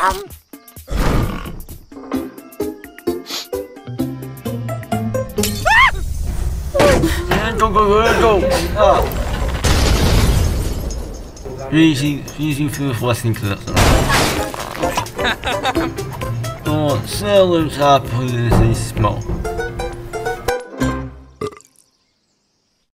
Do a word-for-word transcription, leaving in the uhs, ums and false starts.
Reading, reading through the listening to that. Oh, sailors are pretty small.